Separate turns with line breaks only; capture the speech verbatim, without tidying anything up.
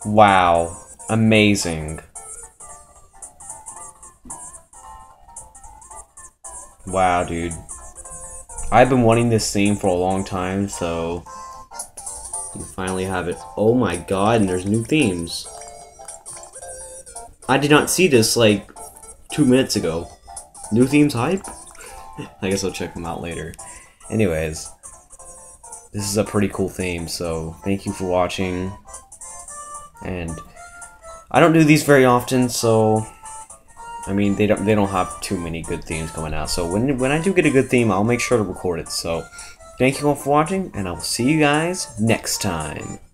Wow. Amazing. Wow, dude. I've been wanting this theme for a long time, so you finally have it. Oh my god, and there's new themes. I did not see this like two minutes ago. New themes hype? I guess I'll check them out later. Anyways, this is a pretty cool theme, so thank you for watching. And I don't do these very often, so I mean they don't they don't have too many good themes coming out. So when when I do get a good theme, I'll make sure to record it. So thank you all for watching, and I will see you guys next time.